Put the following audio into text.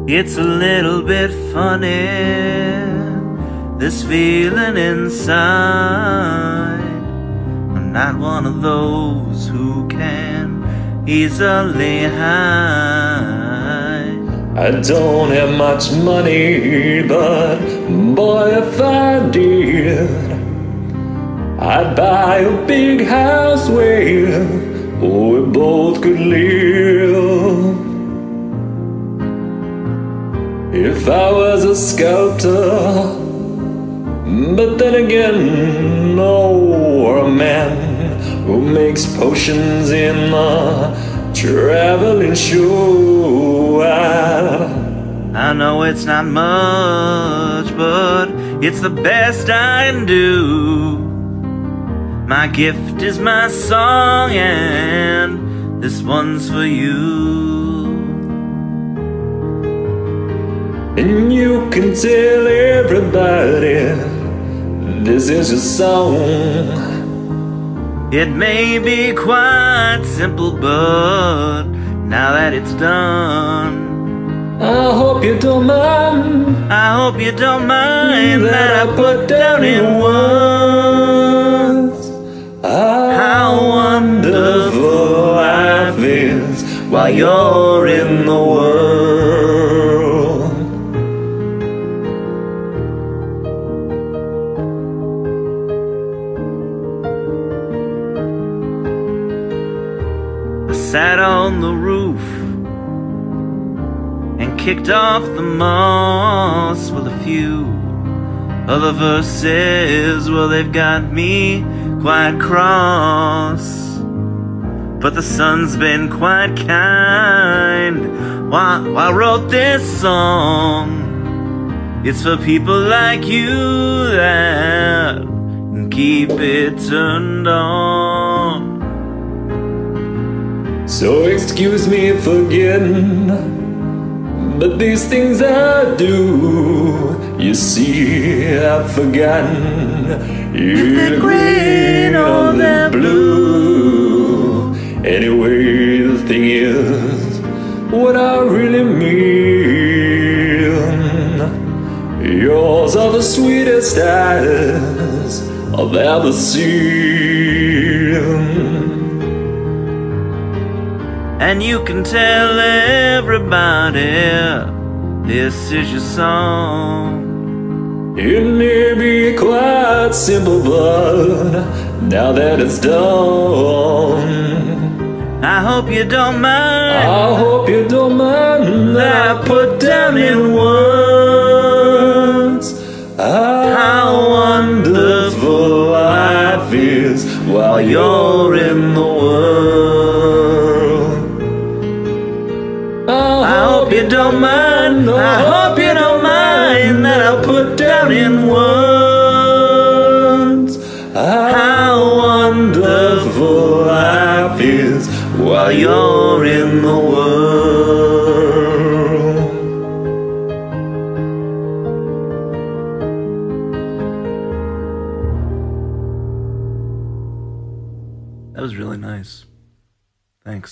It's a little bit funny, this feeling inside. I'm not one of those who can easily hide. I don't have much money, but boy, if I did, I'd buy a big house where we both could live. If I was a sculptor, but then again, no, or a man who makes potions in a traveling show. I know it's not much, but it's the best I can do. My gift is my song, and this one's for you. And you can tell everybody this is your song. It may be quite simple, but now that it's done, I hope you don't mind. I hope you don't mind that I put down in words how wonderful life is while you're in the world. I sat on the roof and kicked off the moss with a few other verses. Well, they've got me quite cross, but the sun's been quite kind while I wrote this song. It's for people like you that keep it turned on. So excuse me for getting, but these things I do, you see, I've forgotten if they're green or they're blue. Anyway, the thing is, what I really mean, yours are the sweetest eyes I've ever seen. And you can tell everybody this is your song. It may be quite simple, but now that it's done, I hope you don't mind. I hope you don't mind that I put down in words how wonderful life is while you're